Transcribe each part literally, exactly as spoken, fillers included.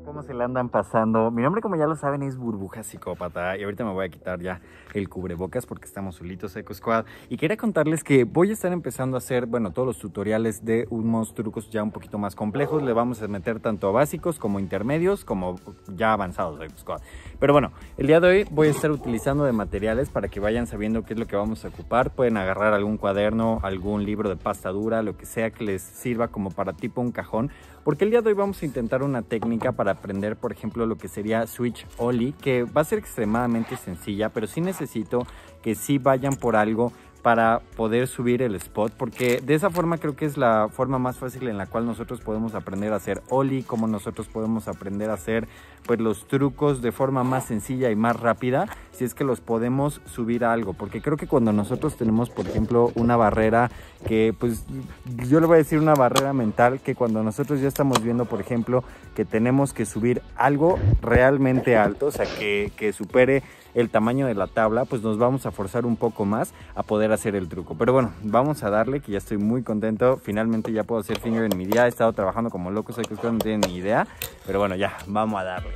¿Cómo se le andan pasando? Mi nombre, como ya lo saben, es Burbuja Psicópata y ahorita me voy a quitar ya el cubrebocas porque estamos solitos, Psycho Squad. Y quería contarles que voy a estar empezando a hacer, bueno, todos los tutoriales de unos trucos ya un poquito más complejos. Le vamos a meter tanto a básicos como intermedios como ya avanzados, Psycho Squad. Pero bueno, el día de hoy voy a estar utilizando de materiales para que vayan sabiendo qué es lo que vamos a ocupar. Pueden agarrar algún cuaderno, algún libro de pasta dura, lo que sea que les sirva como para tipo un cajón. Porque el día de hoy vamos a intentar una técnica para aprender, por ejemplo, lo que sería Switch Ollie, que va a ser extremadamente sencilla, pero sí necesito que sí vayan por algo para poder subir el spot, porque de esa forma creo que es la forma más fácil en la cual nosotros podemos aprender a hacer ollie, como nosotros podemos aprender a hacer pues los trucos de forma más sencilla y más rápida, si es que los podemos subir a algo, porque creo que cuando nosotros tenemos, por ejemplo, una barrera que pues yo le voy a decir una barrera mental, que cuando nosotros ya estamos viendo, por ejemplo, que tenemos que subir algo realmente alto, o sea, que, que supere el tamaño de la tabla, pues nos vamos a forzar un poco más a poder hacer el truco. Pero bueno, vamos a darle, que ya estoy muy contento. Finalmente ya puedo hacer finger en mi día. He estado trabajando como loco, sé que ustedes no tienen ni idea, pero bueno, ya, vamos a darle.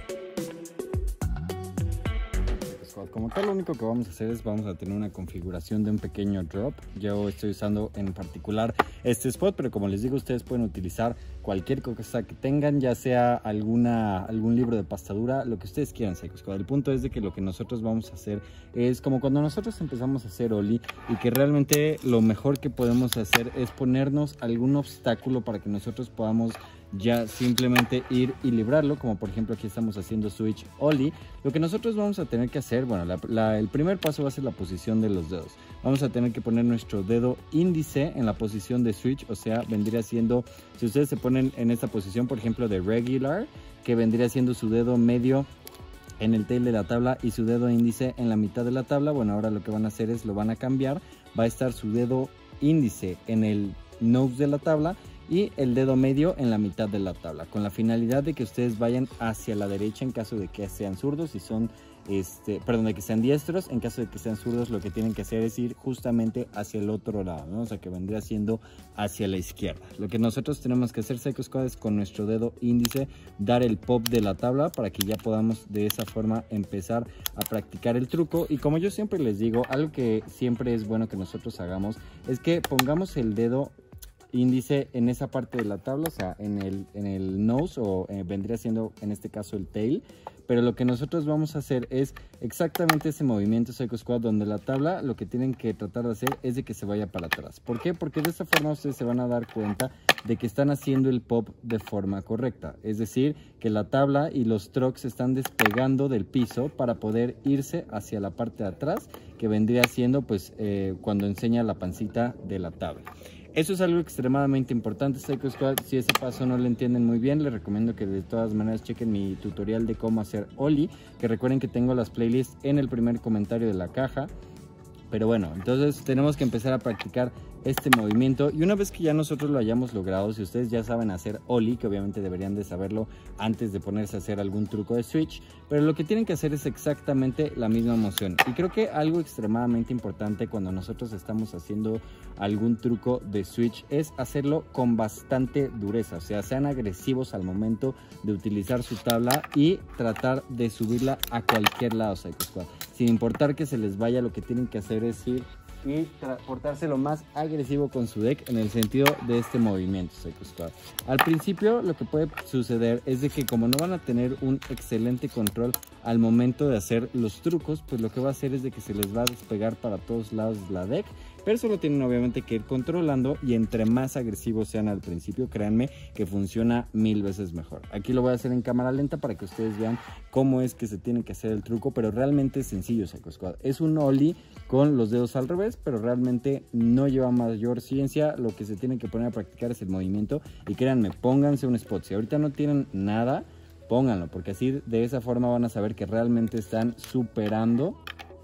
Como tal, lo único que vamos a hacer es vamos a tener una configuración de un pequeño drop. Yo estoy usando en particular este spot, pero como les digo, ustedes pueden utilizar cualquier cosa que tengan, ya sea alguna, algún libro de pasta dura, lo que ustedes quieran, Psycho Squad. El punto es de que lo que nosotros vamos a hacer es como cuando nosotros empezamos a hacer ollie, y que realmente lo mejor que podemos hacer es ponernos algún obstáculo para que nosotros podamos ya simplemente ir y librarlo, como por ejemplo aquí estamos haciendo switch ollie. Lo que nosotros vamos a tener que hacer, bueno, la, la, el primer paso va a ser la posición de los dedos. Vamos a tener que poner nuestro dedo índice en la posición de switch, o sea, vendría siendo, si ustedes se ponen en esta posición, por ejemplo, de regular, que vendría siendo su dedo medio en el tail de la tabla y su dedo índice en la mitad de la tabla. Bueno, ahora lo que van a hacer es lo van a cambiar. Va a estar su dedo índice en el nose de la tabla y el dedo medio en la mitad de la tabla, con la finalidad de que ustedes vayan hacia la derecha en caso de que sean zurdos. Si son, este, perdón, de que sean diestros, en caso de que sean zurdos, lo que tienen que hacer es ir justamente hacia el otro lado, ¿no? O sea, que vendría siendo hacia la izquierda. Lo que nosotros tenemos que hacer, Psycho Squad, es con nuestro dedo índice dar el pop de la tabla para que ya podamos de esa forma empezar a practicar el truco. Y como yo siempre les digo, algo que siempre es bueno que nosotros hagamos es que pongamos el dedo índice en esa parte de la tabla, o sea, en el, en el nose, o eh, vendría siendo en este caso el tail. Pero lo que nosotros vamos a hacer es exactamente ese movimiento, Psycho Squad, donde la tabla lo que tienen que tratar de hacer es de que se vaya para atrás. ¿Por qué? Porque de esta forma ustedes se van a dar cuenta de que están haciendo el pop de forma correcta. Es decir, que la tabla y los trucks se están despegando del piso para poder irse hacia la parte de atrás, que vendría siendo pues eh, cuando enseña la pancita de la tabla. Eso es algo extremadamente importante, Psycho Squad. Si ese paso no lo entienden muy bien, les recomiendo que de todas maneras chequen mi tutorial de cómo hacer ollie, que recuerden que tengo las playlists en el primer comentario de la caja. Pero bueno, entonces tenemos que empezar a practicar este movimiento, y una vez que ya nosotros lo hayamos logrado, si ustedes ya saben hacer ollie, que obviamente deberían de saberlo antes de ponerse a hacer algún truco de switch, pero lo que tienen que hacer es exactamente la misma moción. Y creo que algo extremadamente importante cuando nosotros estamos haciendo algún truco de switch es hacerlo con bastante dureza, o sea, sean agresivos al momento de utilizar su tabla y tratar de subirla a cualquier lado, Psycho Squad. Sin importar que se les vaya, lo que tienen que hacer es ir y portarse lo más agresivo con su deck en el sentido de este movimiento, Psycho Squad. Al principio lo que puede suceder es de que como no van a tener un excelente control al momento de hacer los trucos, pues lo que va a hacer es de que se les va a despegar para todos lados la deck. Pero eso lo tienen obviamente que ir controlando, y entre más agresivos sean al principio, créanme que funciona mil veces mejor. Aquí lo voy a hacer en cámara lenta para que ustedes vean cómo es que se tiene que hacer el truco, pero realmente es sencillo, Psycho Squad. Es un ollie con los dedos al revés, pero realmente no lleva mayor ciencia. Lo que se tiene que poner a practicar es el movimiento, y créanme, pónganse un spot. Si ahorita no tienen nada, pónganlo, porque así de esa forma van a saber que realmente están superando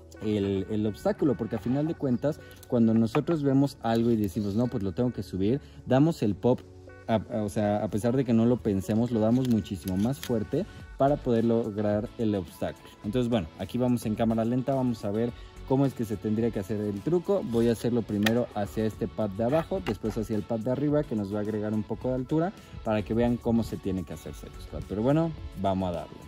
El, el obstáculo, porque a final de cuentas cuando nosotros vemos algo y decimos no, pues lo tengo que subir, damos el pop, a, a, o sea, a pesar de que no lo pensemos, lo damos muchísimo más fuerte para poder lograr el obstáculo. Entonces bueno, aquí vamos en cámara lenta, vamos a ver cómo es que se tendría que hacer el truco. Voy a hacerlo primero hacia este pad de abajo, después hacia el pad de arriba, que nos va a agregar un poco de altura para que vean cómo se tiene que hacer Psycho Squad. Pero bueno, vamos a darle.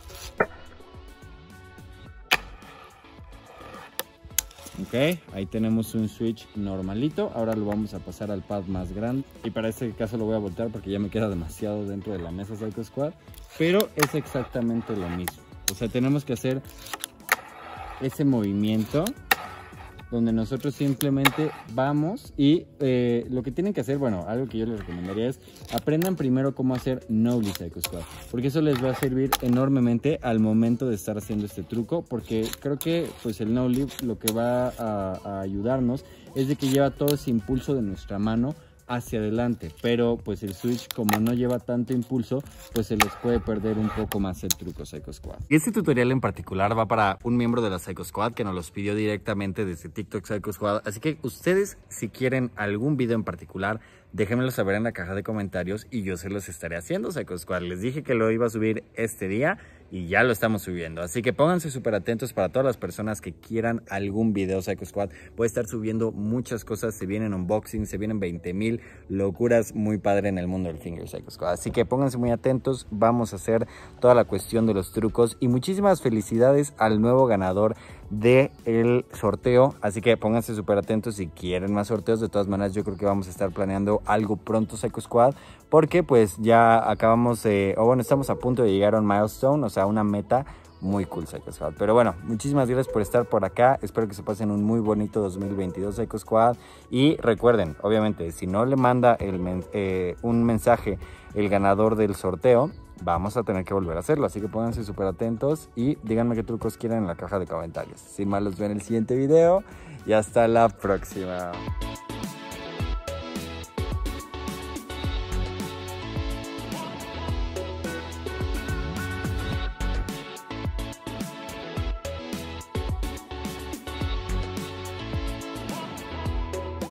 Ok, ahí tenemos un switch normalito. Ahora lo vamos a pasar al pad más grande. Y para este caso lo voy a voltear porque ya me queda demasiado dentro de la mesa Psycho Squad. Pero es exactamente lo mismo. O sea, tenemos que hacer ese movimiento donde nosotros simplemente vamos y eh, lo que tienen que hacer, bueno, algo que yo les recomendaría es aprendan primero cómo hacer no-lead Psycho Squad, porque eso les va a servir enormemente al momento de estar haciendo este truco, porque creo que pues el no-lead lo que va a, a ayudarnos es de que lleva todo ese impulso de nuestra mano hacia adelante, pero pues el switch como no lleva tanto impulso, pues se les puede perder un poco más el truco Psycho Squad. Este tutorial en particular va para un miembro de la Psycho Squad que nos los pidió directamente desde TikTok Psycho Squad, así que ustedes si quieren algún video en particular, déjenmelo saber en la caja de comentarios y yo se los estaré haciendo Psycho Squad. Les dije que lo iba a subir este día y ya lo estamos subiendo, así que pónganse súper atentos para todas las personas que quieran algún video Psycho Squad. Voy a estar subiendo muchas cosas, se vienen unboxing, se vienen veinte mil locuras muy padre en el mundo del Finger Psycho Squad, así que pónganse muy atentos. Vamos a hacer toda la cuestión de los trucos y muchísimas felicidades al nuevo ganador del sorteo, así que pónganse súper atentos si quieren más sorteos. De todas maneras yo creo que vamos a estar planeando algo pronto Psycho Squad, porque pues ya acabamos de, o bueno, estamos a punto de llegar a un milestone, o sea, una meta muy cool Psycho Squad. Pero bueno, muchísimas gracias por estar por acá, espero que se pasen un muy bonito dos mil veintidós Psycho Squad, y recuerden, obviamente, si no le manda el men eh, un mensaje el ganador del sorteo, vamos a tener que volver a hacerlo, así que pónganse súper atentos y díganme qué trucos quieren en la caja de comentarios. Sin más, los veo en el siguiente video y hasta la próxima.